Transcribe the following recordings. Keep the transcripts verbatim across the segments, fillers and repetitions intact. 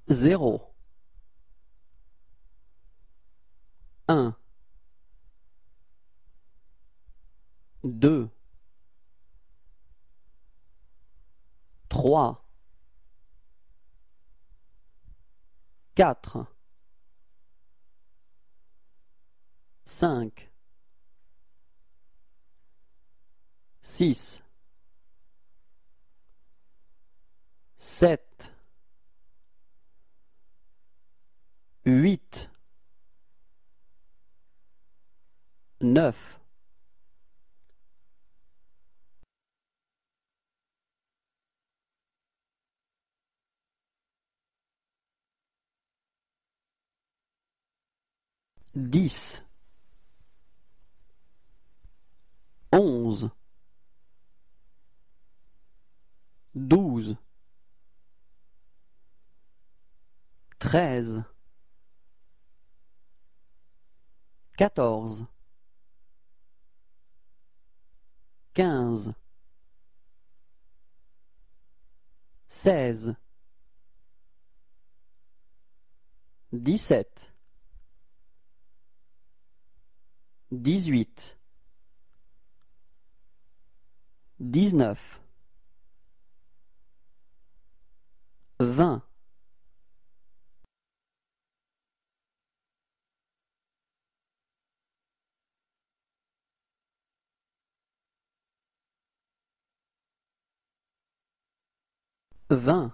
zéro, un, deux, trois, quatre, cinq, six, sept, huit, neuf, dix, onze, douze, treize, quatorze, quinze, seize, dix-sept, dix-huit, dix-neuf, vingt, vingt,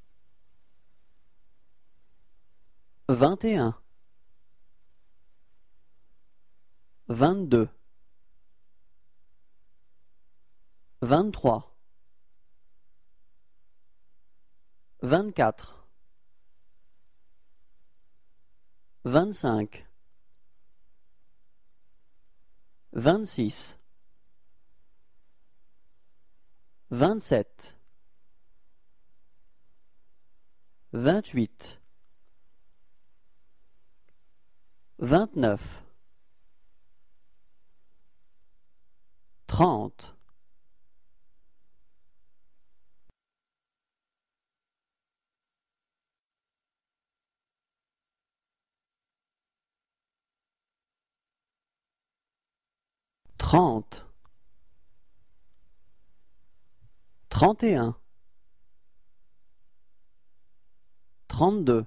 vingt et un, vingt-deux, vingt-trois, vingt-quatre, vingt-cinq, vingt-six, vingt-sept, vingt-huit, vingt-neuf, trente, trente, trente et un, trente-deux,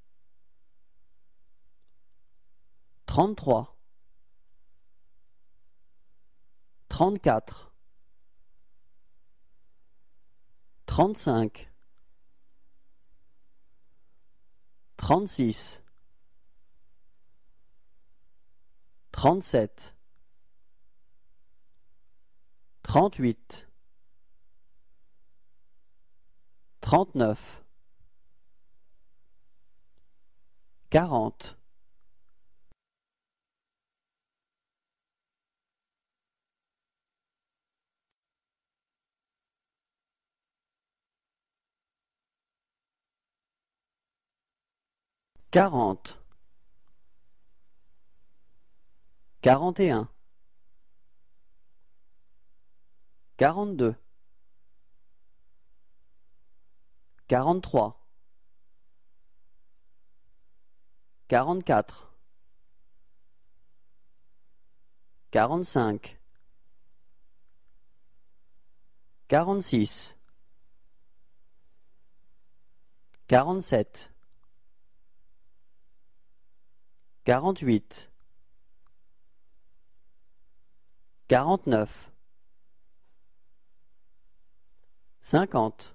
trente-trois, trente-quatre, trente-cinq, trente-six, trente-sept, trente-huit, trente-neuf, quarante, quarante, quarante et un, quarante-deux, quarante-trois, quarante-quatre, quarante-cinq, quarante-six, quarante-sept, quarante-huit, quarante-neuf, cinquante,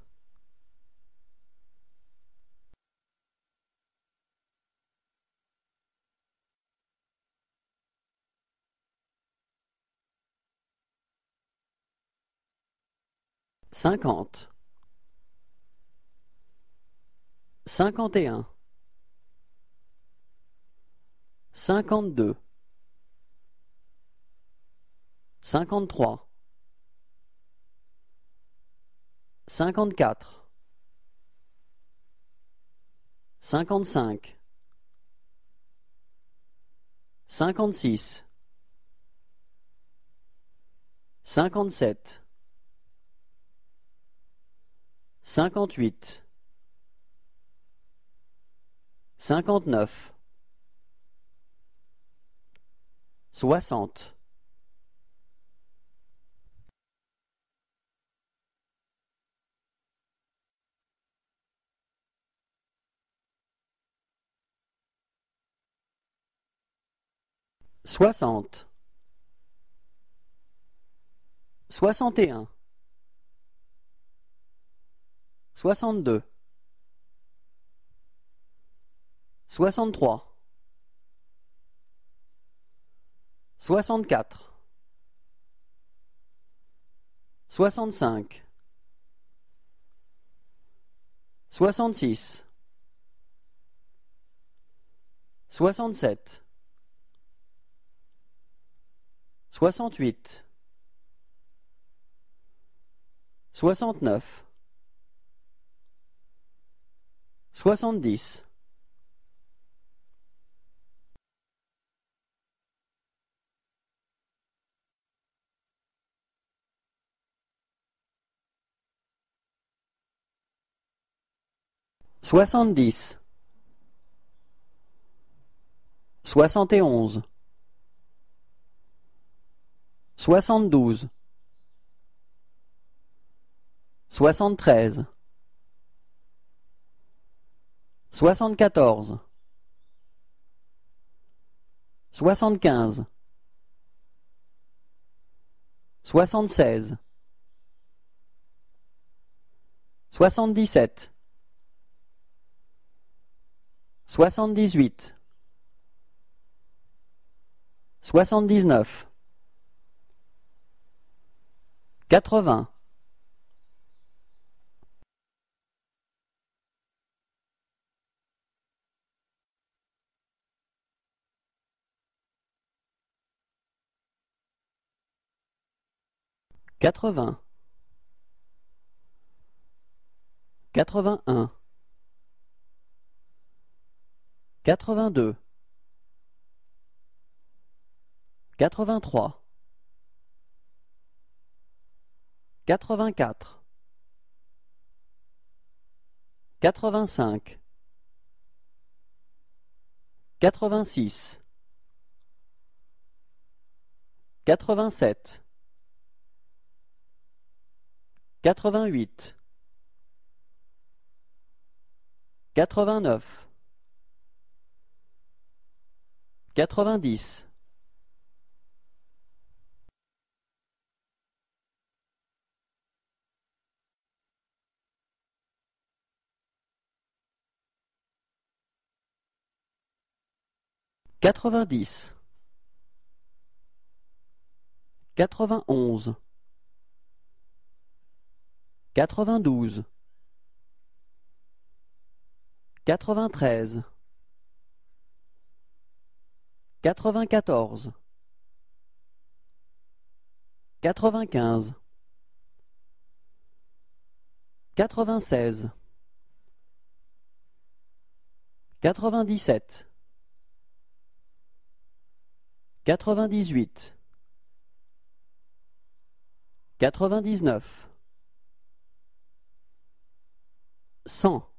cinquante, cinquante et un, cinquante-deux, cinquante-trois, cinquante-quatre, cinquante-cinq, cinquante-six, cinquante-sept, cinquante-huit, cinquante-neuf, soixante, soixante, soixante et un, soixante-deux, soixante-trois, soixante-quatre, soixante-cinq, soixante-six, soixante-sept, soixante-huit, soixante-neuf, soixante-dix, soixante-dix, soixante et onze, soixante-douze, soixante-treize, soixante-quatorze, soixante-quinze, soixante-seize, soixante-dix-sept, soixante-dix-huit, soixante-dix-neuf, quatre-vingts, quatre-vingts, quatre-vingt-un, quatre-vingt-deux, quatre-vingt-trois, quatre-vingt-quatre, quatre-vingt-cinq, quatre-vingt-six, quatre-vingt-sept, quatre-vingt-huit, quatre-vingt-neuf, quatre-vingt-dix, quatre-vingt-dix, quatre-vingt-onze, quatre-vingt-douze, quatre-vingt-treize, quatre-vingt-quatorze, quatre-vingt-quinze, quatre-vingt-seize, quatre-vingt-dix-sept, quatre-vingt-dix-huit, quatre-vingt-dix-neuf, cent.